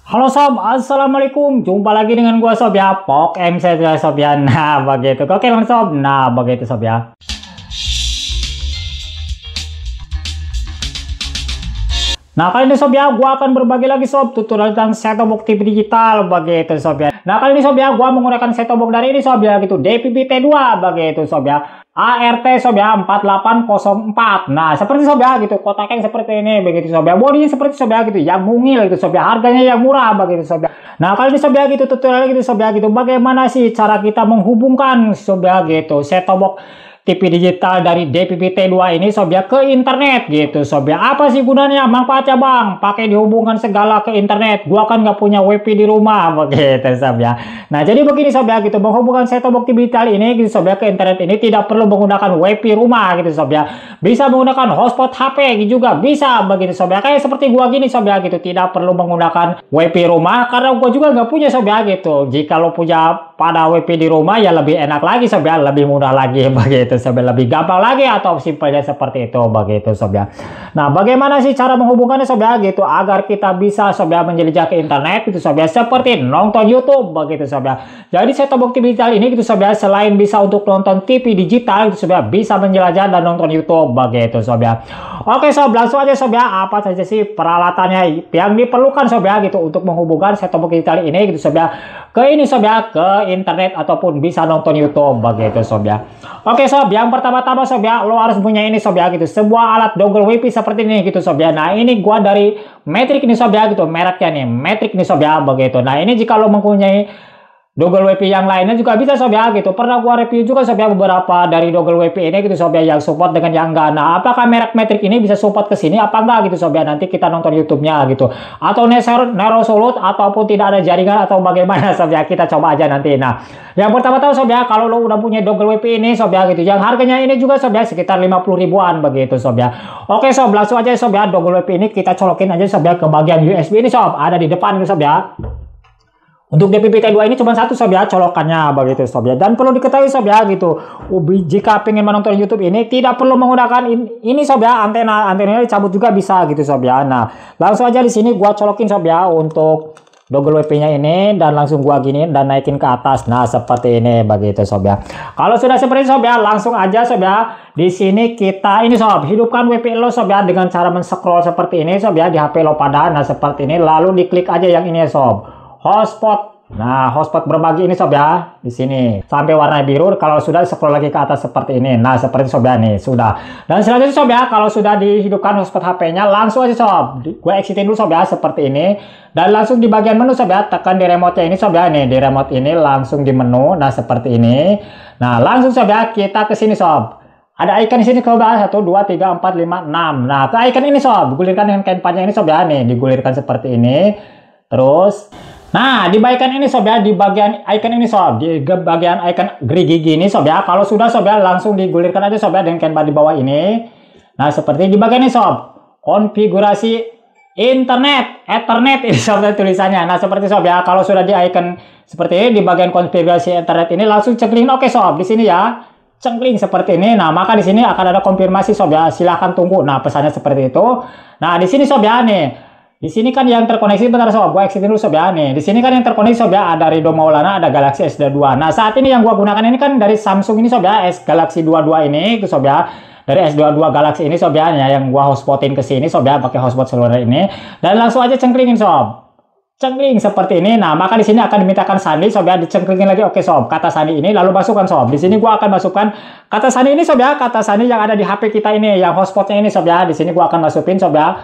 Halo sob, assalamualaikum. Jumpa lagi dengan gua sob ya, Pok MC ya sob ya. Nah begitu, oke bang sob. Nah begitu sob ya. Nah kali ini sob ya, gua akan berbagi lagi sob tutorial tentang set-top box TV digital begitu sob ya. Nah kali ini sob ya, gua menggunakan set-top box dari ini sob ya, gitu DVB-T2 begitu sob ya. ART sob ya 4804. Nah seperti sob ya gitu, kotaknya seperti ini begitu sob ya. Bodinya seperti sob ya gitu, yang mungil gitu sob ya. Harganya yang murah begitu sob ya. Nah kali ini sob ya gitu tutorial gitu sob ya gitu, bagaimana sih cara kita menghubungkan sob ya gitu set-top box TV digital dari DVB-T2 ini sob ya ke internet gitu sob ya. Apa sih gunanya, manfaatnya bang? Pakai dihubungkan segala ke internet. Gua kan nggak punya WiFi di rumah begitu sob ya. Nah jadi begini sob ya gitu, menghubungkan set-top box TV digital ini gitu sob ya ke internet ini tidak perlu menggunakan WiFi rumah gitu sob ya. Bisa menggunakan hotspot HP juga bisa begitu sob ya. Kayak seperti gua gini sob ya gitu, tidak perlu menggunakan WiFi rumah karena gua juga nggak punya sob ya gitu. Jika lo punya pada WiFi di rumah ya lebih enak lagi sob ya, lebih mudah lagi begitu sob ya, lebih gampang lagi atau simpelnya seperti itu begitu sob ya. Nah bagaimana sih cara menghubungkannya sob ya gitu agar kita bisa sob ya menjelajah ke internet gitu sob ya, seperti nonton YouTube begitu sob ya. Jadi set-top box TV digital ini gitu sob ya, selain bisa untuk nonton TV digital gitu sob ya, bisa menjelajah dan nonton YouTube begitu sob ya. Oke sob, langsung aja sob ya, apa saja sih peralatannya yang diperlukan sob ya gitu untuk menghubungkan set-top box digital ini gitu sob ya ke ini sob ya, ke internet ataupun bisa nonton YouTube begitu sob ya. Oke sob, yang pertama-tama sob ya, lo harus punya ini sob ya gitu, sebuah alat dongle WiFi seperti ini gitu sob ya. Nah ini gua dari Matrix ini sob ya gitu, mereknya nih Matrix ini sob ya begitu. Nah ini jika lo mempunyai dongle WiFi yang lainnya juga bisa sob ya gitu. Pernah gua review juga sob ya beberapa dari dongle WiFi ini gitu sob ya, yang support dengan yang enggak. Nah apakah merek Matrix ini bisa support ke sini apa enggak gitu sob ya, nanti kita nonton YouTube-nya gitu. Atau Nerosolut ataupun tidak ada jaringan atau bagaimana sob ya, kita coba aja nanti. Nah yang pertama-tama sob ya, kalau lo udah punya dongle WiFi ini sob ya gitu, yang harganya ini juga sob ya sekitar 50 ribuan begitu sob ya. Oke sob, langsung aja sob ya, dongle WiFi ini kita colokin aja sob ya ke bagian USB ini sob, ada di depan gitu sob ya. Untuk DVB-T2 ini cuma satu sob ya colokannya begitu sob ya. Dan perlu diketahui sob ya gitu, jika pengen menonton YouTube ini tidak perlu menggunakan ini sob ya, antenanya dicabut juga bisa gitu sob ya. Nah langsung aja di sini gua colokin sob ya untuk dongle WiFi-nya ini, dan langsung gua gini dan naikin ke atas. Nah seperti ini begitu sob ya. Kalau sudah seperti ini sob ya, langsung aja sob ya, di sini kita ini sob, hidupkan WiFi lo sob ya dengan cara men-scroll seperti ini sob ya di HP lo pada. Nah seperti ini, lalu diklik aja yang ini sob, hotspot. Nah, hotspot berbagi ini sob ya, di sini sampai warna biru. Kalau sudah scroll lagi ke atas seperti ini. Nah, seperti sob ya nih, sudah. Dan selanjutnya sob ya, kalau sudah dihidupkan hotspot HP-nya, langsung aja sob, gue exitin dulu sob ya seperti ini. Dan langsung di bagian menu sob ya, tekan di remote-nya ini sob ya, nih di remote ini langsung di menu. Nah, seperti ini. Nah, langsung sob ya, kita ke sini sob. Ada icon di sini sob ya, 1 2 3 4 5 6. Nah, ke icon ini sob, gulirkan dengan kain panjang ini sob ya, nih digulirkan seperti ini. Terus nah, di bagian ini sob ya, di bagian icon ini sob, di bagian icon gerigi ini sob ya, kalau sudah sob ya, langsung digulirkan aja sob ya dengan cancel di bawah ini. Nah, seperti di bagian ini sob, konfigurasi internet, Ethernet ini sob tulisannya. Nah, seperti sob ya, kalau sudah di icon seperti ini, di bagian konfigurasi internet ini langsung cekling oke sob, di sini ya. Cengkling seperti ini. Nah, maka di sini akan ada konfirmasi sob ya, silahkan tunggu. Nah, pesannya seperti itu. Nah, di sini sob ya nih. Di sini kan yang terkoneksi, bentar sob, gue exitin dulu sob ya nih. Di sini kan yang terkoneksi sob ya, ada Ridho Maulana, ada Galaxy S22. Nah, saat ini yang gua gunakan ini kan dari Samsung ini sob ya, S Galaxy 22 ini sob ya. Dari S22 Galaxy ini sob ya, yang gua hotspotin ke sini sob ya, pakai hotspot seluler ini. Dan langsung aja cengklingin sob. Cengkling seperti ini. Nah, maka di sini akan dimintakan sandi sob ya, dicengklingin lagi. Oke sob, kata sandi ini lalu masukkan sob. Di sini gua akan masukkan kata sandi ini sob ya, kata sandi yang ada di HP kita ini, yang hotspotnya ini sob ya. Di sini gua akan masukin sob ya,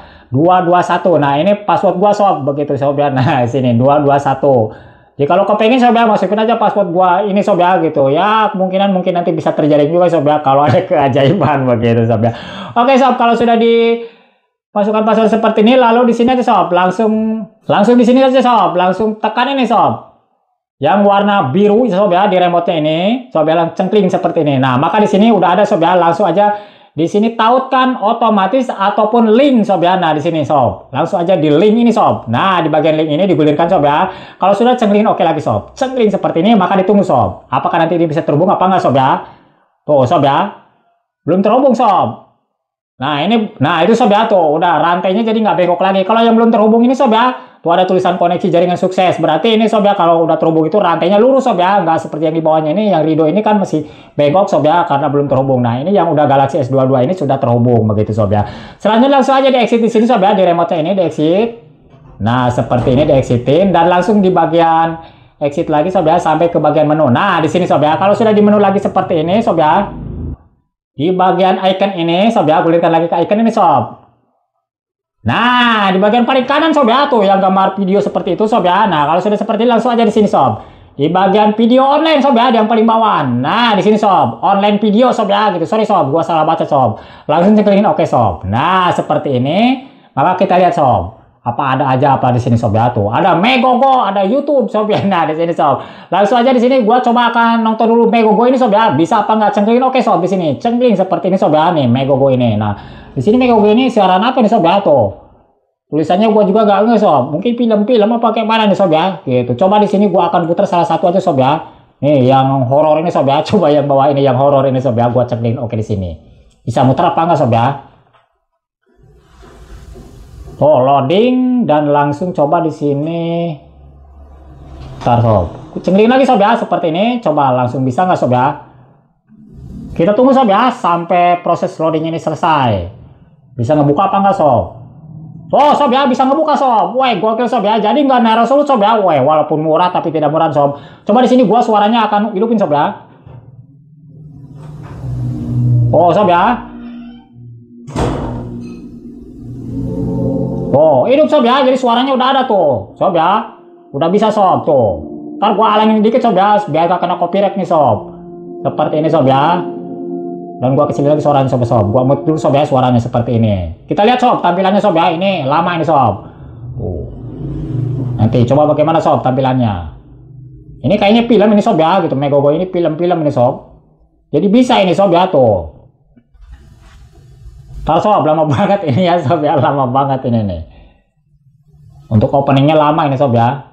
221. Nah, ini password gua sob, begitu sob ya. Nah, sini 221. Jadi kalau kepengen sob ya, masukin aja password gua ini sob ya gitu. Ya, kemungkinan mungkin nanti bisa terjadi juga sob ya kalau ada keajaiban begitu sob ya. Oke sob, kalau sudah di masukkan password seperti ini, lalu di sini aja sob, langsung di sini aja sob, langsung tekan ini sob, yang warna biru sob ya di remote-nya ini sob ya, cengkling seperti ini. Nah, maka di sini udah ada sob ya, langsung aja di sini tautkan otomatis ataupun link sob ya. Nah, di sini sob, langsung aja di link ini sob. Nah, di bagian link ini digulirkan sob ya. Kalau sudah cengkling oke lagi sob, cengkling seperti ini, maka ditunggu sob, apakah nanti ini bisa terhubung apa enggak sob ya. Tuh sob ya, belum terhubung sob. Nah itu sob ya, tuh udah rantainya jadi nggak bengkok lagi. Kalau yang belum terhubung ini sob ya, tuh ada tulisan koneksi jaringan sukses. Berarti ini sob ya, kalau udah terhubung itu rantainya lurus sob ya, nggak seperti yang di bawahnya ini. Yang Rido ini kan masih bengkok sob ya, karena belum terhubung. Nah ini yang udah Galaxy S22 ini sudah terhubung begitu sob ya. Selanjutnya langsung aja di exit di sini sob ya, di remote ini di exit. Nah seperti ini di exitin dan langsung di bagian exit lagi sob ya, sampai ke bagian menu. Nah di sini sob ya, kalau sudah di menu lagi seperti ini sob ya, di bagian icon ini sob ya, gulirkan lagi ke icon ini sob. Nah, di bagian paling kanan sob ya, tuh yang gambar video seperti itu sob ya. Nah, kalau sudah seperti ini langsung aja di sini sob. Di bagian video online sob ya, yang paling bawah. Nah, di sini sob, online video sob ya, gitu. Sorry sob, gua salah baca sob. Langsung ceklikin oke sob. Nah, seperti ini. Maka kita lihat sob. Apa ada aja apa di sini sob ya, tuh. Ada Megogo, ada YouTube sob ya. Nah, di sini sob. Langsung aja di sini gua coba akan nonton dulu Megogo ini sob ya. Bisa apa nggak cengklingin oke sob di sini. Cengkling seperti ini sob ya, nih Megogo ini. Nah, di sini Megogo ini siaran apa nih sob ya, tuh. Tulisannya gua juga gak nge sob. Mungkin film-film apa kayak mana nih sob ya. Gitu. Coba di sini gua akan putar salah satu aja sob ya. Nih yang horor ini sob ya. Coba yang bawah ini yang horor ini sob ya. Gua cekling oke di sini. Bisa muter apa enggak sob ya? Oh, loading dan langsung coba di sini. Ntar sob. Cengklingin lagi sob ya seperti ini. Coba langsung bisa nggak sob ya? Kita tunggu sob ya sampai proses loading ini selesai. Bisa ngebuka apa enggak sob? Oh sob ya, bisa ngebuka sob. Woi, gokil sob ya. Jadi nggak narrow solut sob ya. Woi, walaupun murah tapi tidak murah sob. Coba di sini gua suaranya akan hidupin sob ya. Oh sob ya. Oh, hidup sob ya. Jadi suaranya udah ada tuh. Sob ya. Udah bisa sob tuh. Ntar gua alangin dikit sob ya, biar gak kena copyright nih sob. Seperti ini sob ya. Dan gua kecilin lagi suaranya sob. Gua mute dulu sob ya suaranya seperti ini. Kita lihat sob tampilannya sob ya. Ini lama ini sob. Nanti coba bagaimana sob tampilannya. Ini kayaknya film ini sob ya gitu. Megogo ini film-film ini sob. Jadi bisa ini sob ya tuh. Ntar sob lama banget ini ya sob ya. Lama banget ini nih. Untuk openingnya lama ini sob ya.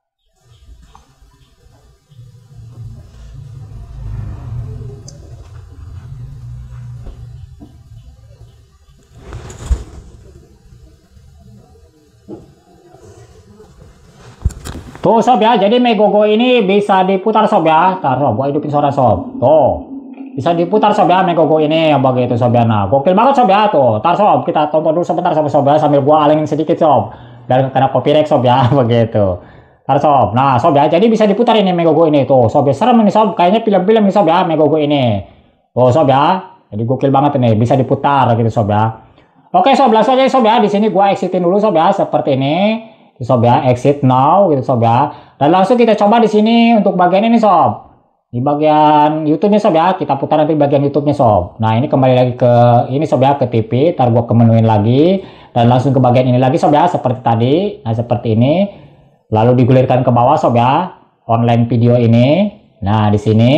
Tuh sob ya, jadi Megogo ini bisa diputar sob ya. Taruh, gua hidupin suara sob. Tuh, bisa diputar sob ya Megogo ini yang begitu sob ya. Nah, gokil banget sob ya tuh. Tar sob, kita tonton dulu sebentar sob ya sambil gua alingin sedikit sob. Dan kena copyright sob ya begitu. Tar sob. Nah, sob ya, jadi bisa diputar ini Megogo ini tuh. Sob ya, serem ini sob. Kayaknya film-film ini sob ya Megogo ini. Tuh sob ya. Jadi gokil banget ini, bisa diputar gitu sob ya. Oke sob, langsung aja sob ya. Di sini gua exitin dulu sob ya seperti ini. Sob ya, exit now gitu sob ya. Dan langsung kita coba di sini untuk bagian ini sob. Di bagian YouTube-nya sob ya, kita putar nanti bagian YouTube-nya sob. Nah, ini kembali lagi ke ini sob ya, ke TV. Ntar gua kemenuin lagi dan langsung ke bagian ini lagi sob ya, seperti tadi. Nah, seperti ini. Lalu digulirkan ke bawah sob ya, online video ini. Nah, di sini.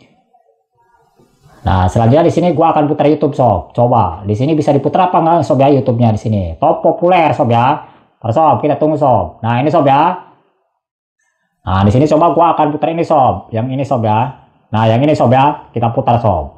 Nah, selanjutnya di sini gua akan putar YouTube sob. Coba, di sini bisa diputar apa enggak sob ya YouTube-nya di sini. Top populer sob ya. Sob, kita tunggu sob. Nah, ini sob ya. Nah, di sini coba gua akan putar ini sob. Yang ini sob ya. Nah, yang ini sob ya, kita putar sob.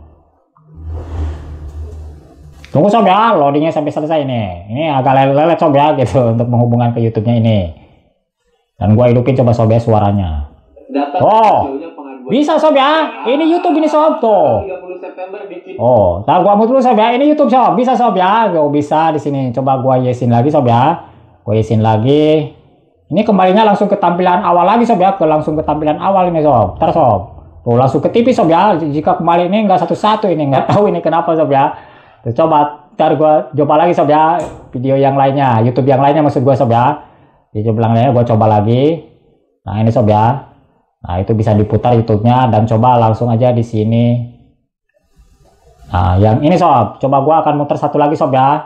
Tunggu sob ya, loadingnya sampai selesai ini. Ini agak lelet sob ya gitu untuk menghubungkan ke YouTube-nya ini. Dan gua hidupin coba sob ya suaranya. Oh, bisa sob ya. Ini YouTube ini sob tuh. Oh, tar gua mute dulu sob ya. Ini YouTube sob, bisa sob ya. Oh, bisa di sini. Coba gua yesin lagi sob ya. Gue isin lagi. Ini kembalinya langsung ke tampilan awal lagi sob ya. Langsung ke tampilan awal ini sob. Ntar sob. Tuh langsung ke TV sob ya. Jika kembali ini nggak satu-satu ini. Nggak tahu ini kenapa sob ya. Terus coba. Ntar gue coba lagi sob ya. Video yang lainnya. YouTube yang lainnya maksud gue sob ya. YouTube yang lainnya gue coba lagi. Nah ini sob ya. Nah itu bisa diputar YouTube-nya. Dan coba langsung aja di sini. Nah yang ini sob. Coba gue akan muter satu lagi sob ya.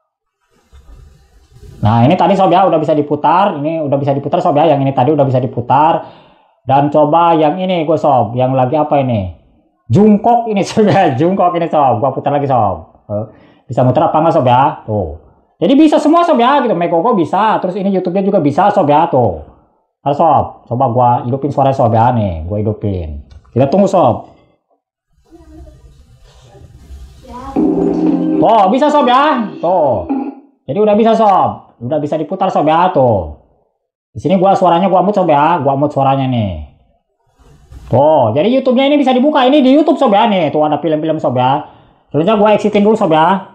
Nah ini tadi sob ya udah bisa diputar, ini udah bisa diputar sob ya, yang ini tadi udah bisa diputar. Dan coba yang ini gue sob, yang lagi apa ini? Jungkook ini sob ya, Jungkook ini sob, gua putar lagi sob. Bisa muter apa enggak sob ya? Tuh. Jadi bisa semua sob ya, gitu. Megogo bisa, terus ini YouTube-nya juga bisa sob ya, tuh. Halo sob, coba gua hidupin suara sob ya nih, gua hidupin. Kita tunggu sob. Oh bisa sob ya, tuh. Jadi udah bisa sob. Udah bisa diputar sob ya tuh. Di sini gua suaranya gua mute sob ya, gua mute suaranya nih. Oh, jadi YouTube-nya ini bisa dibuka. Ini di YouTube sob ya nih. Tuh ada film-film sob ya. Selanjutnya gua exitin dulu sob ya.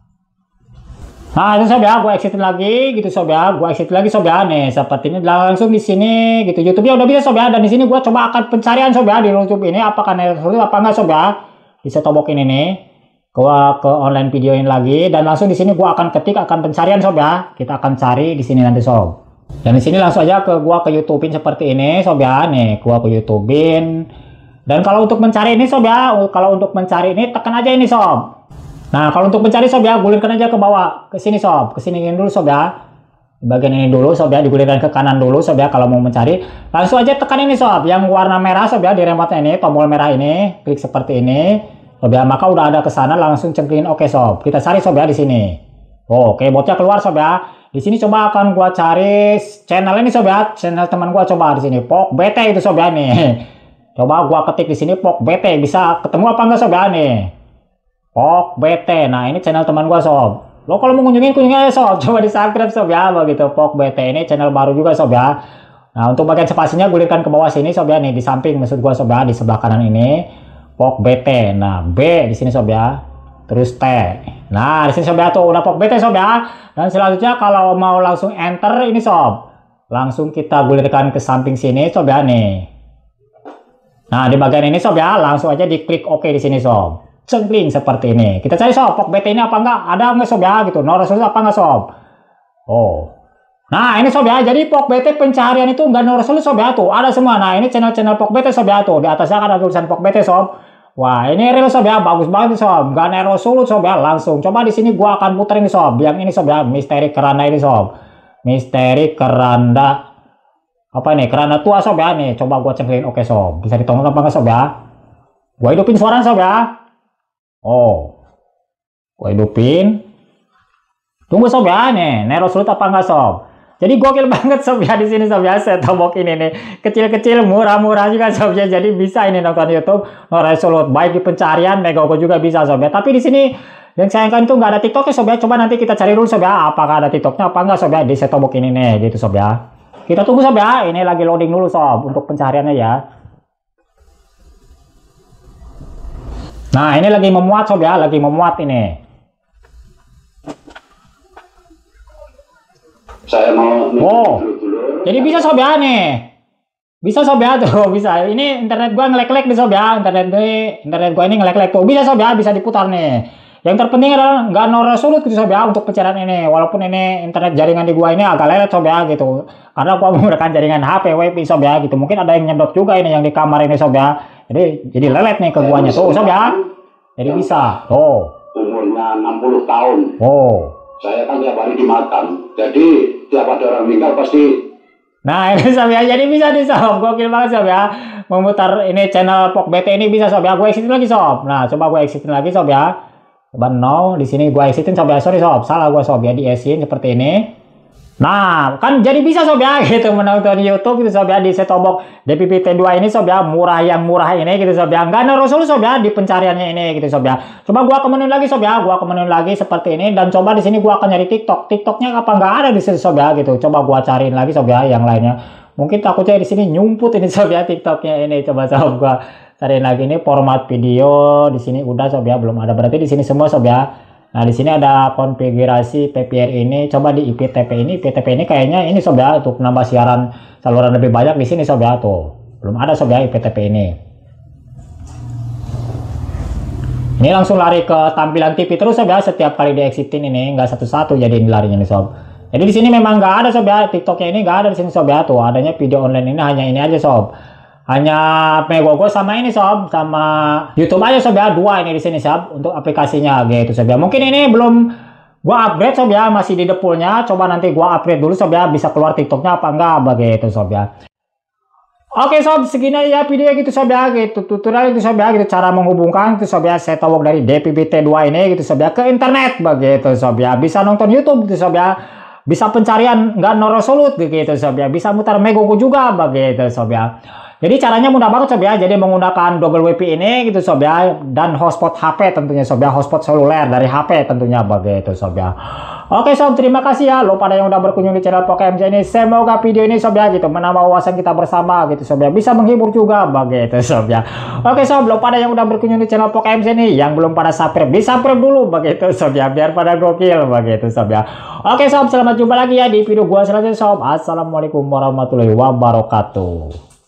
Nah, itu sob ya, gua exitin lagi gitu sob ya. Gua exitin lagi sob ya nih. Seperti ini langsung di sini gitu. YouTube-nya udah bisa sob ya. Dan di sini gua coba akan pencarian sob ya di YouTube ini apakah network apa enggak sob ya. Di setobok ini nih. Gua ke online videoin lagi dan langsung di sini gua akan ketik akan pencarian sob ya. Kita akan cari di sini nanti sob. Dan di sini langsung aja ke gua ke YouTubein seperti ini sob ya. Nih, gua ke YouTubein. Dan kalau untuk mencari ini sob ya, kalau untuk mencari ini tekan aja ini sob. Nah, kalau untuk mencari sob ya, gulirkan aja ke bawah, ke sini sob, ke sini dulu sob ya. Bagian ini dulu sob ya, digulirkan ke kanan dulu sob ya kalau mau mencari. Langsung aja tekan ini sob, yang warna merah sob ya di remote ini, tombol merah ini, klik seperti ini. Sob ya, maka udah ada ke sana langsung cengklin oke sob. Kita cari sob ya di sini. Oke, botnya keluar sob ya. Di sini coba akan gua cari channel ini sob ya, channel teman gua coba di sini. Pok BT itu sob ya nih. Coba gua ketik di sini Pok BT, bisa ketemu apa enggak sob ya nih? Pok BT. Nah, ini channel teman gua sob. Lo kalau mau kunjungin aja sob. Coba di subscribe sob ya begitu. Pok BT ini channel baru juga sob ya. Nah, untuk bagian spasinya gulirkan ke bawah sini sob ya nih di samping maksud gua sob ya di sebelah kanan ini. Pok BT. Nah, B di sini sob ya. Terus T. Nah, di sini sob ya tuh udah Pok BT sob ya. Dan selanjutnya kalau mau langsung enter ini sob. Langsung kita gulirkan ke samping sini sob ya nih. Nah, di bagian ini sob ya langsung aja diklik oke di sini sob. Cengkling seperti ini. Kita cari sob, Pok BT ini apa enggak? Ada enggak sob ya gitu. No resolusi apa enggak sob? Oh. Nah, ini sob ya. Jadi Pok BT pencarian itu enggak no resolusi sob ya tuh. Ada semua. Nah, ini channel-channel Pok BT sob ya tuh. Di atasnya kan ada tulisan Pok BT sob. Wah, ini real sob ya. Bagus banget sob. Enggak no resolusi sob ya. Langsung. Coba di sini gua akan puter ini sob. Yang ini sob ya. Misteri keranda ini sob. Misteri keranda apa nih? Keranda tua sob ya nih. Coba gua cengklingin oke sob. Bisa ditonton apa enggak sob ya? Gua hidupin suara sob ya. Oh, gue hidupin. Tunggu sob ya nih, Nerosulut apa enggak sob? Jadi gokil banget sob ya di sini sob ya. Setobok ini nih, kecil-kecil, murah-murah juga sob ya. Jadi bisa ini nonton YouTube Nerosulut, baik di pencarian, Megogo juga bisa sob ya. Tapi di sini yang sayangkan itu nggak ada TikToknya sob ya. Coba nanti kita cari dulu sob ya, apakah ada TikToknya apa enggak sob ya di setobok ini nih, gitu sob ya. Kita tunggu sob ya. Ini lagi loading dulu sob untuk pencariannya ya. Nah, ini lagi memuat sob ya, lagi memuat ini. Saya mau jadi bisa sob ya nih. Bisa sob ya tuh, bisa. Ini internet gua ngelek-lek nih sob ya. Internet gua ini ngelek-lek tuh. Bisa sob ya, bisa diputar nih. Yang terpenting adalah nggak no resolusi gitu sob ya untuk pencarian ini. Walaupun ini internet jaringan di gua ini agak lelet sob ya gitu. Karena gua menggunakan jaringan HP WiFi sob ya gitu. Mungkin ada yang nyedot juga ini yang di kamar ini sob ya. Jadi lelet nih ke guanya tuh sob ya. Jadi bisa. Oh. Umurnya 60 tahun. Oh. Saya kan tiap hari dimakan. Jadi tiap ada orang meninggal pasti. Nah, ini sob ya. Jadi bisa nih sob. Gokil banget sob ya. Memutar ini channel Pok BT ini bisa sob ya. Gue exitin lagi sob. Nah, coba gue exitin lagi sob ya. Coba no. Di sini gue exitin sob ya. Sorry sob. Salah gue sob ya. Di exit seperti ini. Nah, kan jadi bisa sob ya gitu menonton YouTube gitu sob ya di setobok DPP T2 ini sob ya, murah yang murah ini gitu sob ya. Enggak ada resolusi sob ya di pencariannya ini gitu sob ya. Coba gua ke menu lagi sob ya, gua ke menu lagi seperti ini dan coba di sini gua akan nyari TikTok. TikToknya apa enggak ada di sini sob ya gitu. Coba gua cariin lagi sob ya yang lainnya. Mungkin takutnya di sini nyumput ini sob ya TikToknya ini. Coba sob gua cariin lagi ini format video di sini udah sob ya, belum ada. Berarti di sini semua sob ya. Nah, di sini ada konfigurasi PPR ini. Coba di IPTP ini. IPTP ini kayaknya ini sob ya untuk nambah siaran saluran lebih banyak di sini sob ya tuh. Belum ada sob ya IPTP ini. Ini langsung lari ke tampilan TV terus sob ya setiap kali di exitin ini enggak satu-satu jadi ini larinya nih sob. Jadi di sini memang enggak ada sob ya TikToknya ini enggak ada di sini sob ya tuh. Adanya video online ini hanya ini aja sob. Hanya Megogo sama ini sob, sama YouTube aja sob ya, dua ini di sini sob untuk aplikasinya gitu sob ya. Mungkin ini belum gua upgrade sob ya, masih di depulnya. Coba nanti gua upgrade dulu sob ya, bisa keluar TikToknya apa enggak begitu sob ya. Oke sob, segini ya video gitu sob ya, gitu tutorial itu sob ya, gitu cara menghubungkan itu sob ya setobok dari DPP-T2 ini gitu sob ya ke internet begitu sob ya. Bisa nonton YouTube gitu sob ya. Bisa pencarian nggak no resolusi begitu sob ya. Bisa mutar Megogo juga begitu sob ya. Jadi caranya mudah banget sob ya. Jadi menggunakan Google WiFi ini gitu sob ya, dan hotspot HP tentunya sob ya, hotspot seluler dari HP tentunya begitu sob ya. Oke sob, terima kasih ya lo pada yang udah berkunjung di channel PokeMC ini. Semoga video ini sob ya gitu menambah wawasan kita bersama gitu sob ya, bisa menghibur juga begitu sob ya. Oke sob, lo pada yang udah berkunjung di channel PokeMC ini, yang belum pada subscribe bisa subscribe dulu begitu sob ya, biar pada gokil begitu sob ya. Oke sob, selamat jumpa lagi ya di video gua selanjutnya sob. Assalamualaikum warahmatullahi wabarakatuh.